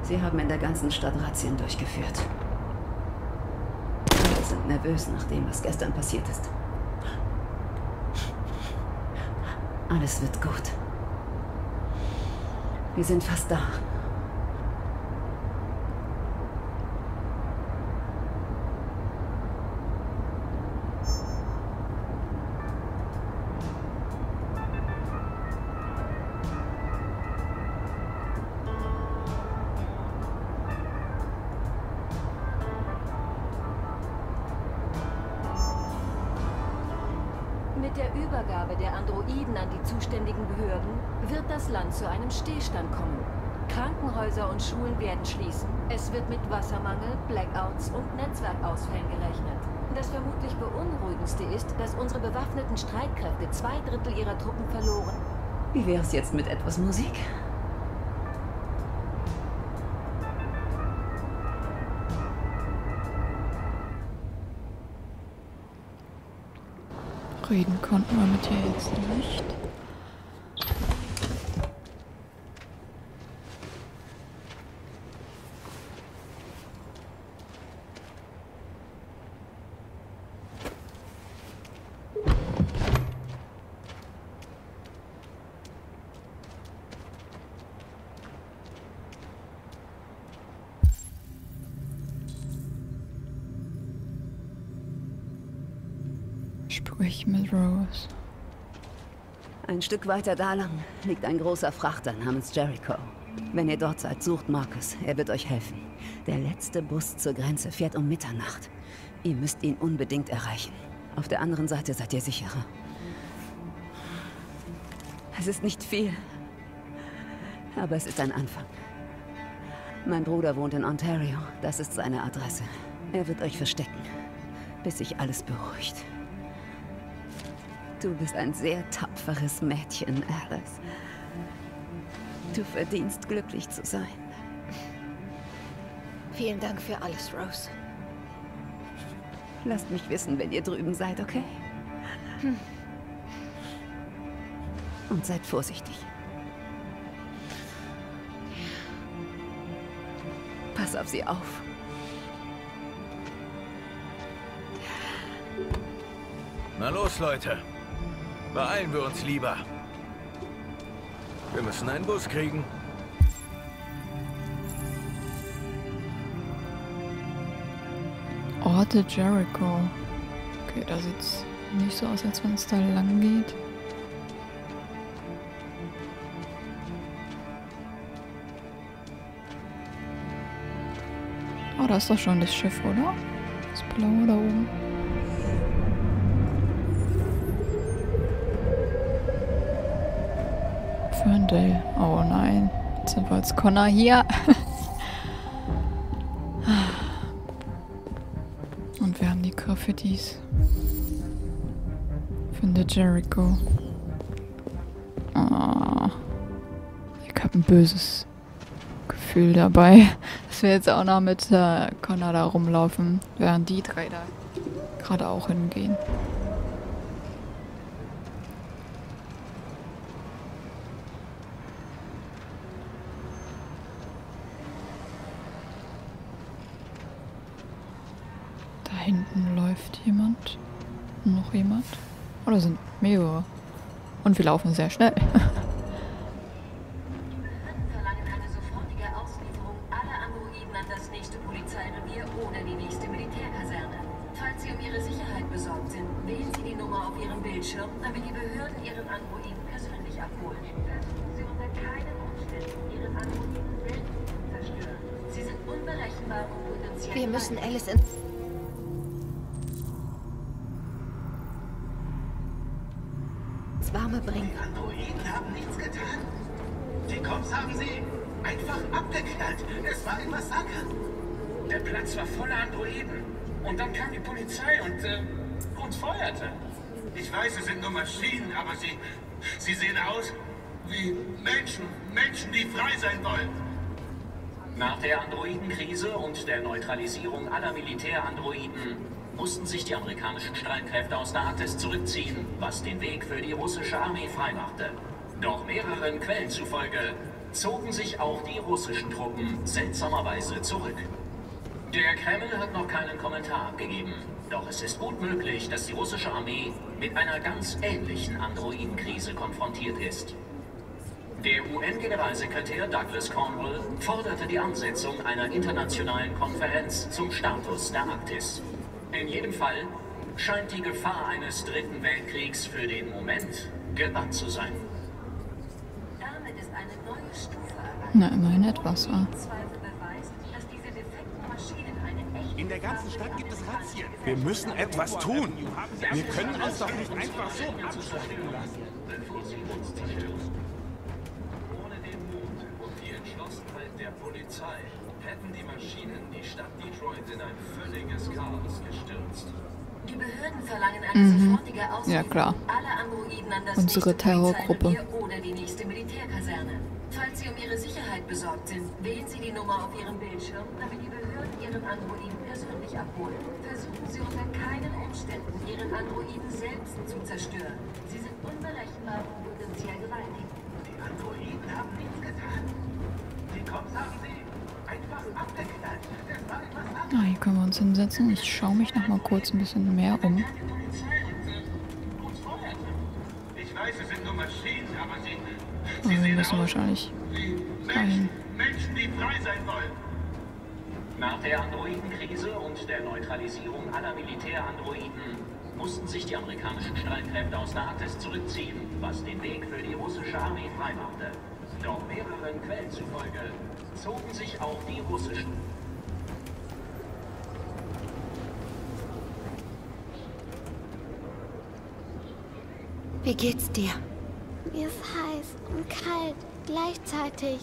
Sie haben in der ganzen Stadt Razzien durchgeführt. Wir sind nervös nach dem, was gestern passiert ist. Alles wird gut. Wir sind fast da. Mit der Übergabe der Androiden an die zuständigen Behörden wird das Land zu einem Stillstand kommen. Krankenhäuser und Schulen werden schließen. Es wird mit Wassermangel, Blackouts und Netzwerkausfällen gerechnet. Das vermutlich beunruhigendste ist, dass unsere bewaffneten Streitkräfte 2/3 ihrer Truppen verloren. Wie wäre es jetzt mit etwas Musik? Reden konnten wir mit ihr jetzt nicht. Sprich mit Rose. Ein Stück weiter da lang liegt ein großer Frachter namens Jericho. Wenn ihr dort seid, sucht Marcus. Er wird euch helfen. Der letzte Bus zur Grenze fährt um Mitternacht. Ihr müsst ihn unbedingt erreichen. Auf der anderen Seite seid ihr sicherer. Es ist nicht viel, aber es ist ein Anfang. Mein Bruder wohnt in Ontario. Das ist seine Adresse. Er wird euch verstecken, bis sich alles beruhigt. Du bist ein sehr tapferes Mädchen, Alice. Du verdienst, glücklich zu sein. Vielen Dank für alles, Rose. Lasst mich wissen, wenn ihr drüben seid, okay? Und seid vorsichtig. Pass auf sie auf. Na los, Leute. Beeilen wir uns lieber. Wir müssen einen Bus kriegen. Orte Jericho. Okay, da sieht's nicht so aus, als wenn es da lang geht. Oh, da ist doch schon das Schiff, oder? Das blaue da oben. Ferndale. Oh nein. Jetzt sind wir als Connor hier. Und wir haben die Graffitis. Finde Jericho. Oh. Ich habe ein böses Gefühl dabei, dass wir jetzt auch noch mit Connor da rumlaufen, während die drei da gerade auch hingehen. Da hinten läuft jemand. Noch jemand. Oder sind mehrere. Und wir laufen sehr schnell. Verlangen eine sofortige Auslieferung aller Androiden an das nächste Polizeirevier oder die nächste Militärkaserne. Falls Sie um Ihre Sicherheit besorgt sind, wählen Sie die Nummer auf Ihrem Bildschirm, damit die Behörden Ihren Androiden persönlich abholen. Versuchen Sie unter keinen Umständen, Ihren Androiden selbst zu zerstören. Sie sind unberechenbar und potenziell... Wir müssen Alice ins Warme bringen. Die Androiden haben nichts getan. Die Cops haben sie einfach abgeknallt. Es war ein Massaker. Der Platz war voller Androiden. Und dann kam die Polizei und uns feuerte. Ich weiß, sie sind nur Maschinen, aber sie sehen aus wie Menschen. Menschen, die frei sein wollen. Nach der Androidenkrise und der Neutralisierung aller Militärandroiden mussten sich die amerikanischen Streitkräfte aus der Arktis zurückziehen, was den Weg für die russische Armee freimachte. Doch mehreren Quellen zufolge zogen sich auch die russischen Truppen seltsamerweise zurück. Der Kreml hat noch keinen Kommentar abgegeben, doch es ist gut möglich, dass die russische Armee mit einer ganz ähnlichen Androidenkrise konfrontiert ist. Der UN-Generalsekretär Douglas Cornwall forderte die Ansetzung einer internationalen Konferenz zum Status der Arktis. In jedem Fall scheint die Gefahr eines dritten Weltkriegs für den Moment gebannt zu sein. Damit ist eine neue Stufe erreicht. Na, immerhin etwas, wa? Zweifel beweist, dass diese defekten Maschinen eine echte In der ganzen Stadt gibt es Razzien. Wir müssen etwas tun. Wir können uns doch nicht einfach so abschrecken lassen. Bevor sie uns zerstören. Ohne den Mut und die Entschlossenheit der Polizei hätten die Maschinen die Stadt Detroit in ein völliges Chaos gestürzt. Die Behörden verlangen eine sofortige Auslieferung Ja, klar. aller Androiden an das Unsere nächste Terrorgruppe. Polizeirevier oder die nächste Militärkaserne. Falls Sie um Ihre Sicherheit besorgt sind, wählen Sie die Nummer auf Ihrem Bildschirm, damit die Behörden Ihren Androiden persönlich abholen. Versuchen Sie unter keinen Umständen, Ihren Androiden selbst zu zerstören. Sie sind unberechenbar und potenziell gewaltig. Die Androiden haben nichts getan. Die Cops haben sie einfach abgeknallt. Das war etwas anderes. Ah, hier können wir uns hinsetzen. Ich schaue mich noch mal kurz ein bisschen mehr um. Die Polizei und uns feuerte. Ich weiß, es sind nur Maschinen, aber sie Wir sehen müssen aus wahrscheinlich wie dahin. Menschen, die frei sein wollen. Nach der Androidenkrise und der Neutralisierung aller Militärandroiden mussten sich die amerikanischen Streitkräfte aus der Arktis zurückziehen, was den Weg für die russische Armee freimachte. Doch mehreren Quellen zufolge zogen sich auch die russischen. Wie geht's dir? Mir ist heiß und kalt gleichzeitig.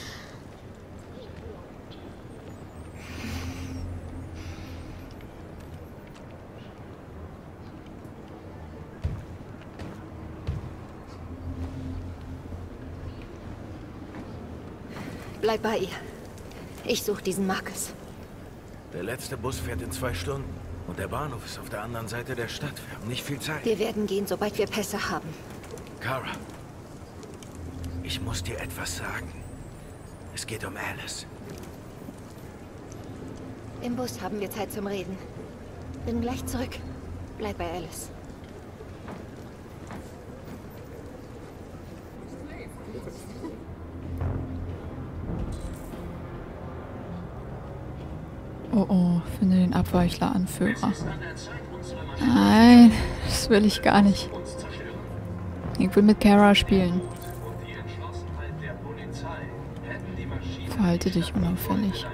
Bleib bei ihr. Ich suche diesen Marcus. Der letzte Bus fährt in 2 Stunden. Und der Bahnhof ist auf der anderen Seite der Stadt. Wir haben nicht viel Zeit. Wir werden gehen, sobald wir Pässe haben. Kara, ich muss dir etwas sagen. Es geht um Alice. Im Bus haben wir Zeit zum Reden. Bin gleich zurück. Bleib bei Alice. Oh oh, finde den Abweichler-Anführer. Nein, das will ich gar nicht. Ich will mit Kara spielen. Verhalte dich unauffällig.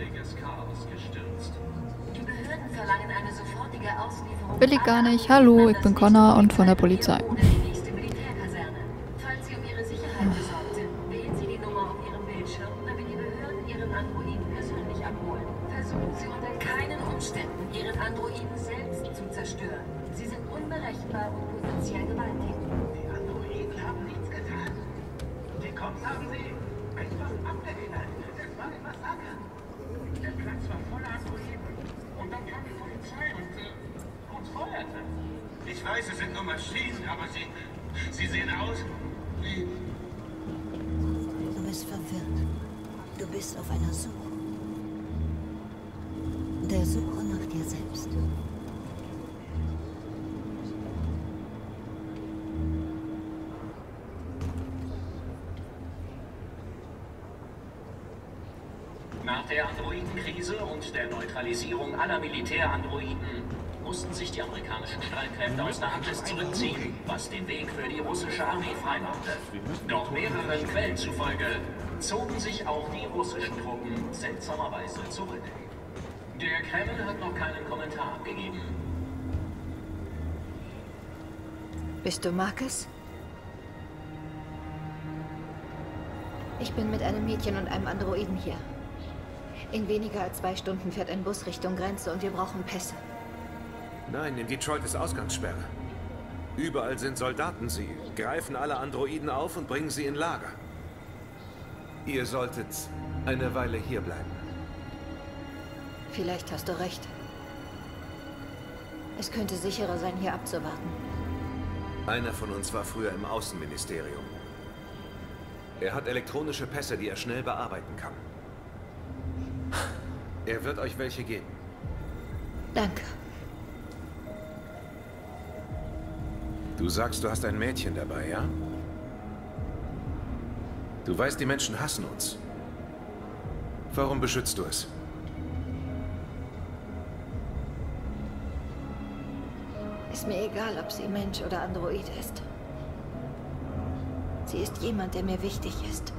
Die Behörden verlangen eine sofortige Auslieferung Will ich gar nicht. Hallo, ich bin Connor und von der Polizei. oder die nächste Militärkaserne. Falls Sie um Ihre Sicherheit besorgt sind, wählen Sie die Nummer auf Ihrem Bildschirm, damit die Behörden Ihren Androiden persönlich abholen. Versuchen Sie unter keinen Umständen, Ihren Androiden selbst zu zerstören. Sie sind unberechenbar und potenziell gewaltig. Die Androiden haben nichts getan. Die Cops haben sie einfach abgeknallt. Das war ein Massaker. Der Platz war voller Androiden. Und dann kam die Polizei und uns feuerte. Ich weiß, es sind nur Maschinen, aber sie sehen aus wie... Du bist verwirrt. Du bist auf einer Suche. Der Suche nach dir selbst. Nach der Androidenkrise und der Neutralisierung aller Militärandroiden mussten sich die amerikanischen Streitkräfte aus der Arktis zurückziehen, was den Weg für die russische Armee freimachte. Doch mehreren Quellen zufolge zogen sich auch die russischen Truppen seltsamerweise zurück. Der Kreml hat noch keinen Kommentar abgegeben. Bist du Marcus? Ich bin mit einem Mädchen und einem Androiden hier. In weniger als 2 Stunden fährt ein Bus Richtung Grenze und wir brauchen Pässe. Nein, in Detroit ist Ausgangssperre. Überall sind Soldaten. Sie greifen alle Androiden auf und bringen sie in Lager. Ihr solltet eine Weile hier bleiben. Vielleicht hast du recht. Es könnte sicherer sein, hier abzuwarten. Einer von uns war früher im Außenministerium. Er hat elektronische Pässe, die er schnell bearbeiten kann. Er wird euch welche geben. Danke. Du sagst, du hast ein Mädchen dabei, ja? Du weißt, die Menschen hassen uns. Warum beschützt du es? Ist mir egal, ob sie Mensch oder Android ist. Sie ist jemand, der mir wichtig ist.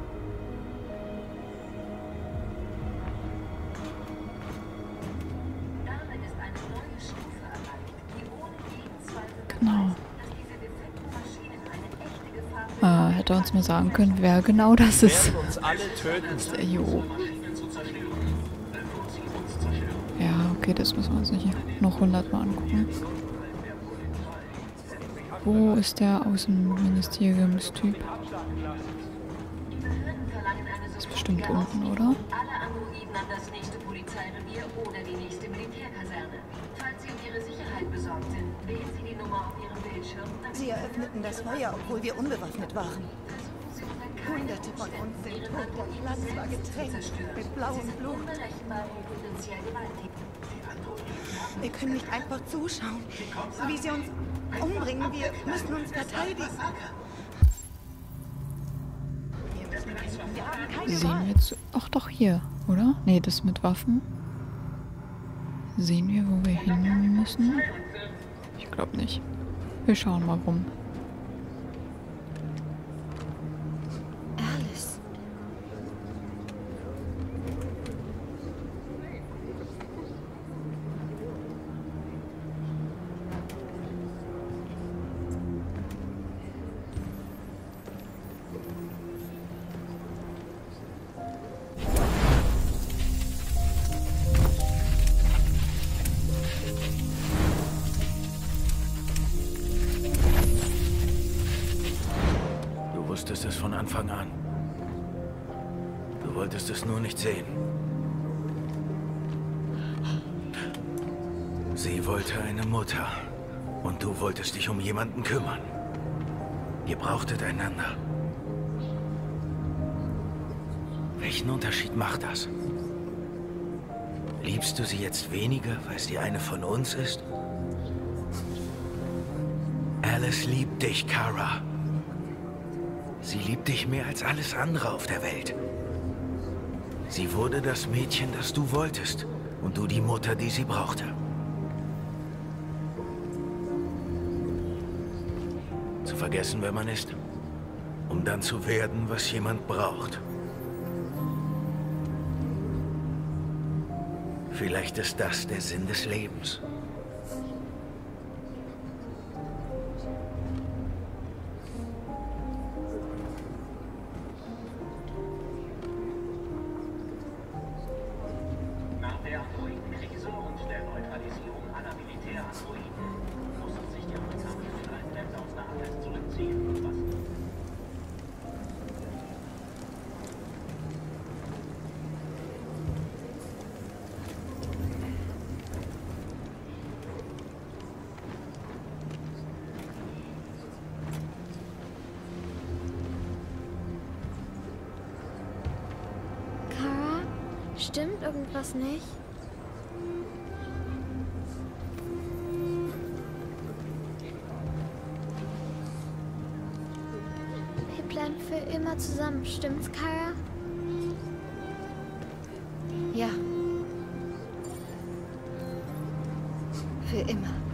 Damit ist eine neue Stufe erreicht, die ohne jeden Zweifel Genau. beweist, dass diese defekten Maschinen eine echte Gefahr Hätte er uns mal sagen können, wer genau das ist. werden uns alle töten. Das ist der hier oben. Maschinen zu zerstören, bevor sie uns zerstören. Ja, okay, das müssen wir uns nicht noch 100 Mal angucken. Wo ist der Außenministeriumstyp? Das ist bestimmt unten, oder? alle Androiden an das nächste Polizeirevier oder die nächste Militärkaserne. Falls Sie um Ihre Sicherheit besorgt sind, wählen Sie die Nummer auf Ihrem Bildschirm. Sie eröffneten das Feuer, obwohl wir unbewaffnet waren. Hunderte von uns sind tot. Der Platz war getränkt mit blauem Blut. Unberechenbar und potenziell gewaltig. Wir können nicht einfach zuschauen, wie sie uns umbringen. Wir müssen uns verteidigen. Wir müssen kämpfen. Wir haben keine Sehen Wahl. wir jetzt... Ach doch, hier, oder? Nee, das mit Waffen. Sehen wir, wo wir hin müssen? Ich glaube nicht. Wir schauen mal rum. Alice. Du wusstest es von Anfang an. Du wolltest es nur nicht sehen. Sie wollte eine Mutter. Und du wolltest dich um jemanden kümmern. Ihr brauchtet einander. Welchen Unterschied macht das? Liebst du sie jetzt weniger, weil sie eine von uns ist? Alice liebt dich, Kara. Sie liebt dich mehr als alles andere auf der Welt. Sie wurde das Mädchen, das du wolltest. Und du die Mutter, die sie brauchte. Zu vergessen, wer man ist, um dann zu werden, was jemand braucht. Vielleicht ist das der Sinn des Lebens. Nach der Androidenkrise und der Neutralisierung aller Militärandroiden mussten sich die amerikanischen Streitkräfte aus Nahles zurückziehen, was Kara, stimmt irgendwas nicht? Wir bleiben für immer zusammen, stimmt's, Kara? Ja. Für immer.